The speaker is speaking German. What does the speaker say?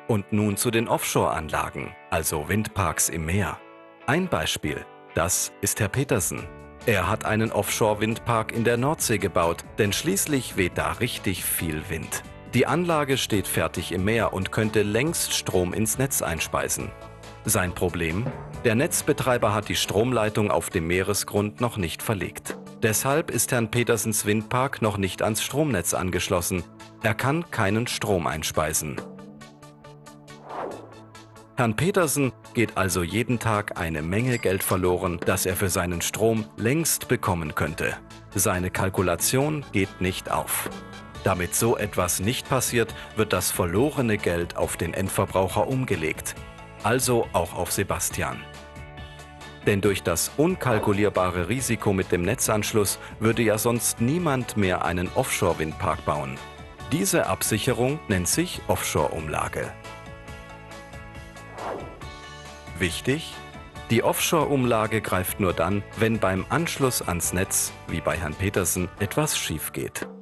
Und nun zu den Offshore-Anlagen, also Windparks im Meer. Ein Beispiel, das ist Herr Petersen. Er hat einen Offshore-Windpark in der Nordsee gebaut, denn schließlich weht da richtig viel Wind. Die Anlage steht fertig im Meer und könnte längst Strom ins Netz einspeisen. Sein Problem? Der Netzbetreiber hat die Stromleitung auf dem Meeresgrund noch nicht verlegt. Deshalb ist Herrn Petersens Windpark noch nicht ans Stromnetz angeschlossen. Er kann keinen Strom einspeisen. Herrn Petersen geht also jeden Tag eine Menge Geld verloren, das er für seinen Strom längst bekommen könnte. Seine Kalkulation geht nicht auf. Damit so etwas nicht passiert, wird das verlorene Geld auf den Endverbraucher umgelegt. Also auch auf Sebastian. Denn durch das unkalkulierbare Risiko mit dem Netzanschluss würde ja sonst niemand mehr einen Offshore-Windpark bauen. Diese Absicherung nennt sich Offshore-Umlage. Wichtig: Die Offshore-Umlage greift nur dann, wenn beim Anschluss ans Netz, wie bei Herrn Petersen, etwas schief geht.